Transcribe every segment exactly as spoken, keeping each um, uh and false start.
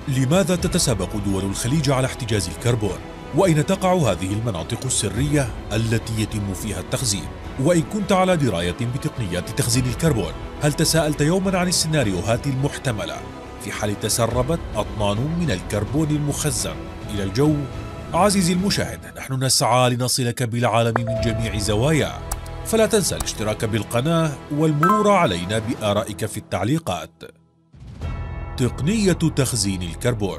لماذا تتسابق دول الخليج على احتجاز الكربون؟ وأين تقع هذه المناطق السرية التي يتم فيها التخزين؟ وإن كنت على دراية بتقنيات تخزين الكربون، هل تساءلت يوما عن السيناريوهات المحتملة في حال تسربت أطنان من الكربون المخزن إلى الجو؟ عزيزي المشاهد، نحن نسعى لنصلك بالعالم من جميع زواياه، فلا تنسى الاشتراك بالقناة والمرور علينا بآرائك في التعليقات. تقنية تخزين الكربون.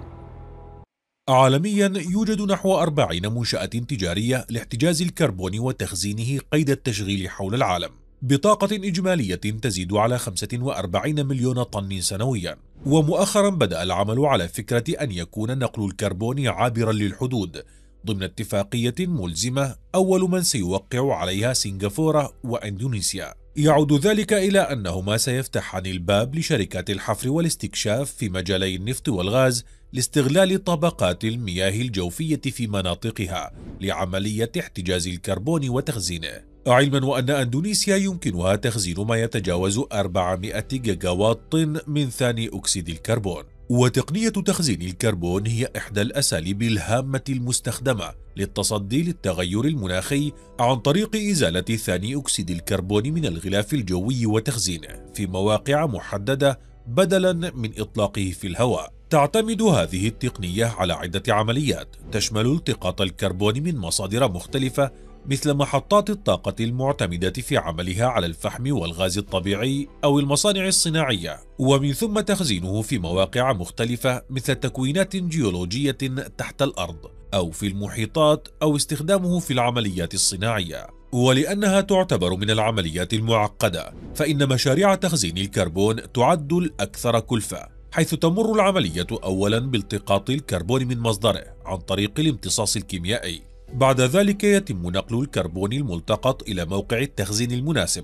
عالميا يوجد نحو أربعين منشأة تجارية لاحتجاز الكربون وتخزينه قيد التشغيل حول العالم، بطاقة إجمالية تزيد على خمسة وأربعين مليون طن سنويا. ومؤخرا بدأ العمل على فكرة أن يكون نقل الكربون عابرا للحدود ضمن اتفاقية ملزمة أول من سيوقع عليها سنغافورة وإندونيسيا. يعود ذلك إلى أنهما سيفتحان الباب لشركات الحفر والاستكشاف في مجالي النفط والغاز لاستغلال طبقات المياه الجوفية في مناطقها لعملية احتجاز الكربون وتخزينه، علما وأن إندونيسيا يمكنها تخزين ما يتجاوز أربعمائة جيجاوات طن من ثاني أكسيد الكربون. وتقنية تخزين الكربون هي إحدى الأساليب الهامة المستخدمة للتصدي للتغير المناخي عن طريق إزالة ثاني أكسيد الكربون من الغلاف الجوي وتخزينه في مواقع محددة بدلا من إطلاقه في الهواء. تعتمد هذه التقنية على عدة عمليات تشمل التقاط الكربون من مصادر مختلفة مثل محطات الطاقة المعتمدة في عملها على الفحم والغاز الطبيعي أو المصانع الصناعية، ومن ثم تخزينه في مواقع مختلفة مثل تكوينات جيولوجية تحت الأرض أو في المحيطات، أو استخدامه في العمليات الصناعية. ولأنها تعتبر من العمليات المعقدة، فإن مشاريع تخزين الكربون تعد الأكثر كلفة، حيث تمر العملية أولا بالتقاط الكربون من مصدره عن طريق الامتصاص الكيميائي. بعد ذلك يتم نقل الكربون الملتقط إلى موقع التخزين المناسب،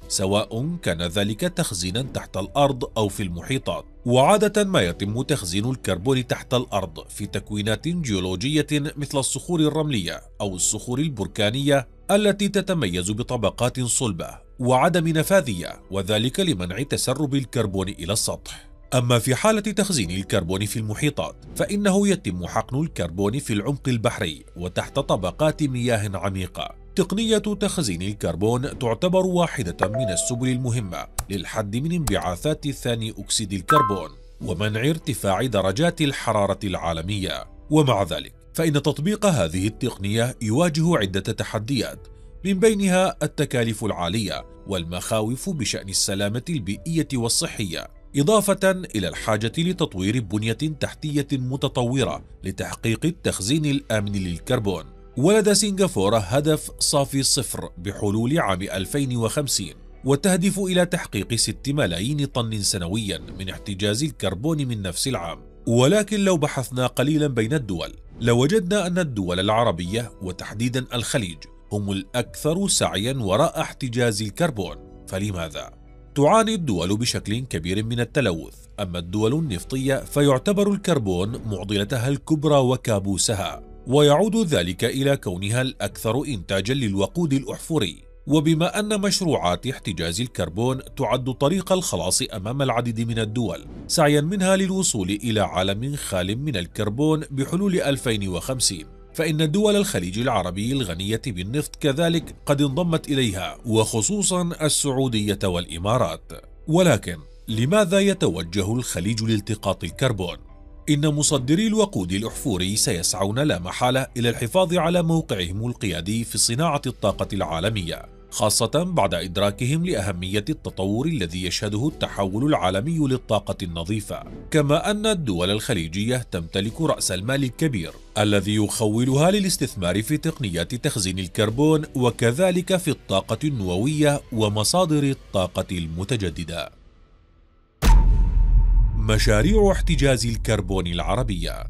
سواء كان ذلك تخزينا تحت الأرض أو في المحيطات. وعادة ما يتم تخزين الكربون تحت الأرض في تكوينات جيولوجية مثل الصخور الرملية أو الصخور البركانية التي تتميز بطبقات صلبة وعدم نفاذية، وذلك لمنع تسرب الكربون إلى السطح. أما في حالة تخزين الكربون في المحيطات، فإنه يتم حقن الكربون في العمق البحري وتحت طبقات مياه عميقة. تقنية تخزين الكربون تعتبر واحدة من السبل المهمة للحد من انبعاثات ثاني أكسيد الكربون ومنع ارتفاع درجات الحرارة العالمية. ومع ذلك فإن تطبيق هذه التقنية يواجه عدة تحديات، من بينها التكاليف العالية والمخاوف بشأن السلامة البيئية والصحية، إضافة إلى الحاجة لتطوير بنية تحتية متطورة لتحقيق التخزين الآمن للكربون. ولدى سنغافورة هدف صافي صفر بحلول عام ألفين وخمسين، وتهدف إلى تحقيق ستة ملايين طن سنويا من احتجاز الكربون من نفس العام. ولكن لو بحثنا قليلا بين الدول لوجدنا أن الدول العربية وتحديدا الخليج هم الأكثر سعيا وراء احتجاز الكربون. فلماذا؟ تعاني الدول بشكل كبير من التلوث، أما الدول النفطية فيعتبر الكربون معضلتها الكبرى وكابوسها، ويعود ذلك إلى كونها الأكثر إنتاجا للوقود الأحفوري. وبما أن مشروعات احتجاز الكربون تعد طريق الخلاص أمام العديد من الدول سعيا منها للوصول إلى عالم خال من الكربون بحلول ألفين وخمسين، فإن دول الخليج العربي الغنية بالنفط كذلك قد انضمت إليها، وخصوصا السعودية والإمارات. ولكن لماذا يتوجه الخليج لالتقاط الكربون؟ إن مصدري الوقود الأحفوري سيسعون لا محالة إلى الحفاظ على موقعهم القيادي في صناعة الطاقة العالمية، خاصة بعد إدراكهم لأهمية التطور الذي يشهده التحول العالمي للطاقة النظيفة. كما أن الدول الخليجية تمتلك رأس المال الكبير الذي يخولها للاستثمار في تقنيات تخزين الكربون، وكذلك في الطاقة النووية ومصادر الطاقة المتجددة. مشاريع احتجاز الكربون العربية.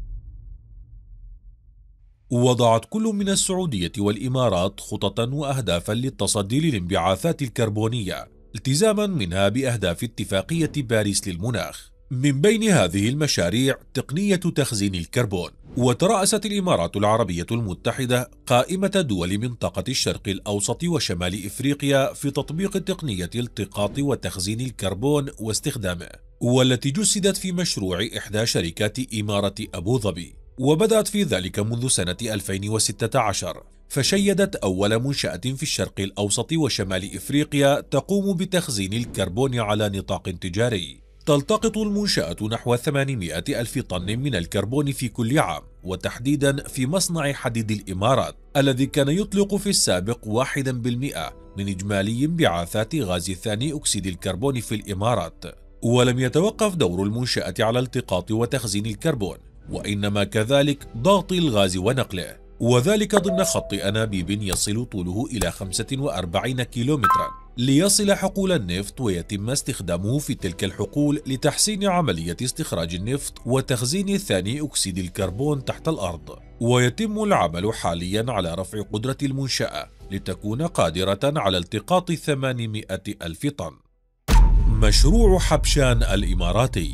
وضعت كل من السعودية والإمارات خططا وأهدافا للتصدي للانبعاثات الكربونية، التزاما منها بأهداف اتفاقية باريس للمناخ. من بين هذه المشاريع تقنية تخزين الكربون. وترأست الإمارات العربية المتحدة قائمة دول منطقة الشرق الأوسط وشمال إفريقيا في تطبيق تقنية التقاط وتخزين الكربون واستخدامه، والتي جسدت في مشروع إحدى شركات إمارة أبو ظبي، وبدأت في ذلك منذ سنة ألفين وستة عشر، فشيدت أول منشأة في الشرق الأوسط وشمال إفريقيا تقوم بتخزين الكربون على نطاق تجاري. تلتقط المنشأة نحو ثمانمائة ألف طن من الكربون في كل عام، وتحديدا في مصنع حديد الإمارات الذي كان يطلق في السابق واحدا بالمئة من إجمالي انبعاثات غاز ثاني أكسيد الكربون في الإمارات. ولم يتوقف دور المنشأة على التقاط وتخزين الكربون، وإنما كذلك ضغط الغاز ونقله، وذلك ضمن خط أنابيب يصل طوله إلى خمسة وأربعين كيلومترا ليصل حقول النفط، ويتم استخدامه في تلك الحقول لتحسين عملية استخراج النفط وتخزين ثاني أكسيد الكربون تحت الأرض. ويتم العمل حاليا على رفع قدرة المنشأة لتكون قادرة على التقاط ثمانمائة ألف طن. مشروع حبشان الإماراتي.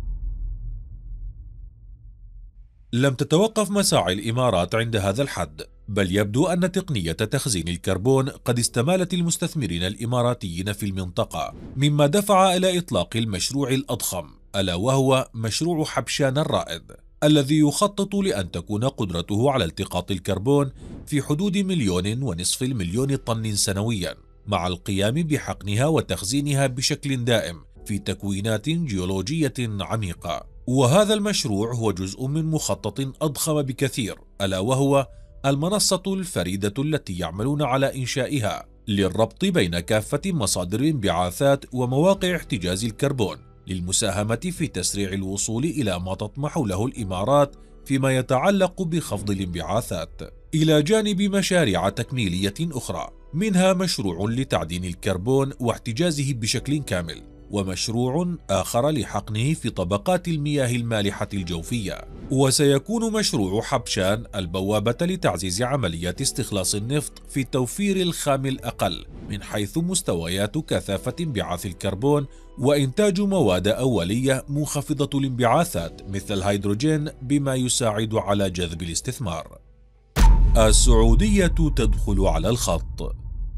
لم تتوقف مساعي الإمارات عند هذا الحد، بل يبدو أن تقنية تخزين الكربون قد استمالت المستثمرين الإماراتيين في المنطقة، مما دفع إلى إطلاق المشروع الأضخم، ألا وهو مشروع حبشان الرائد، الذي يخطط لأن تكون قدرته على التقاط الكربون في حدود مليون ونصف المليون طن سنويا، مع القيام بحقنها وتخزينها بشكل دائم في تكوينات جيولوجية عميقة. وهذا المشروع هو جزء من مخطط أضخم بكثير، ألا وهو المنصة الفريدة التي يعملون على إنشائها للربط بين كافة مصادر الانبعاثات ومواقع احتجاز الكربون، للمساهمة في تسريع الوصول إلى ما تطمح له الإمارات فيما يتعلق بخفض الانبعاثات، إلى جانب مشاريع تكميلية أخرى، منها مشروع لتعدين الكربون واحتجازه بشكل كامل، ومشروع آخر لحقنه في طبقات المياه المالحة الجوفية. وسيكون مشروع حبشان البوابة لتعزيز عمليات استخلاص النفط في توفير الخام الأقل من حيث مستويات كثافة انبعاث الكربون، وإنتاج مواد أولية منخفضة الانبعاثات مثل الهيدروجين، بما يساعد على جذب الاستثمار. السعودية تدخل على الخط.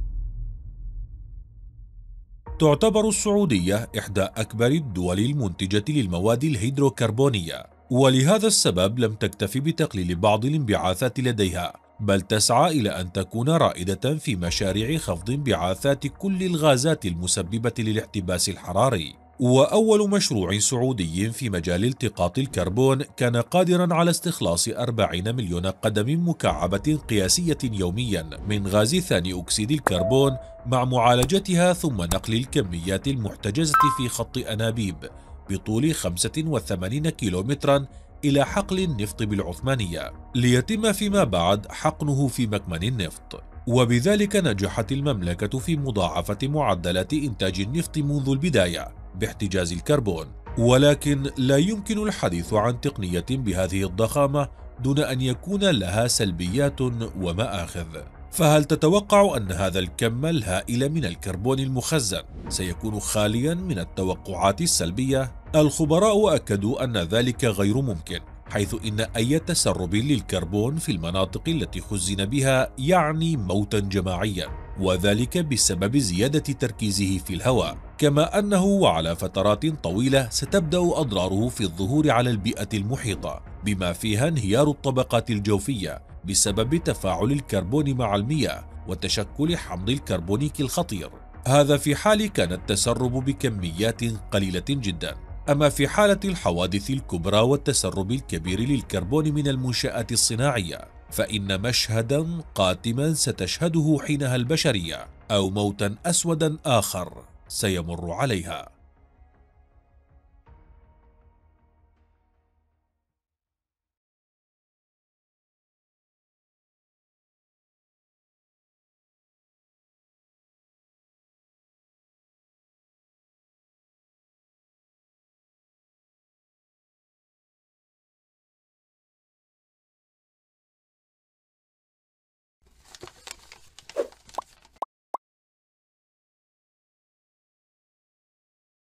تعتبر السعودية إحدى أكبر الدول المنتجة للمواد الهيدروكربونية، ولهذا السبب لم تكتفي بتقليل بعض الانبعاثات لديها، بل تسعى إلى أن تكون رائدة في مشاريع خفض انبعاثات كل الغازات المسببة للاحتباس الحراري. وأول مشروع سعودي في مجال التقاط الكربون كان قادرا على استخلاص أربعين مليون قدم مكعبة قياسية يوميا من غاز ثاني أكسيد الكربون، مع معالجتها ثم نقل الكميات المحتجزة في خط أنابيب بطول خمسة وثمانين كيلومترا إلى حقل النفط بالعثمانية، ليتم فيما بعد حقنه في مكمن النفط. وبذلك نجحت المملكة في مضاعفة معدلات إنتاج النفط منذ البداية باحتجاز الكربون، ولكن لا يمكن الحديث عن تقنية بهذه الضخامة دون أن يكون لها سلبيات ومآخذ. فهل تتوقع أن هذا الكم الهائل من الكربون المخزن سيكون خاليا من التوقعات السلبية؟ الخبراء أكدوا أن ذلك غير ممكن، حيث إن أي تسرب للكربون في المناطق التي خزن بها يعني موتا جماعيا، وذلك بسبب زيادة تركيزه في الهواء، كما أنه وعلى فترات طويلة ستبدأ أضراره في الظهور على البيئة المحيطة، بما فيها انهيار الطبقات الجوفية بسبب تفاعل الكربون مع المياه وتشكل حمض الكربونيك الخطير. هذا في حال كان التسرب بكميات قليلة جدا. أما في حالة الحوادث الكبرى والتسرب الكبير للكربون من المنشآت الصناعية، فإن مشهدا قاتما ستشهده حينها البشرية، أو موتا أسودا آخر سيمر عليها.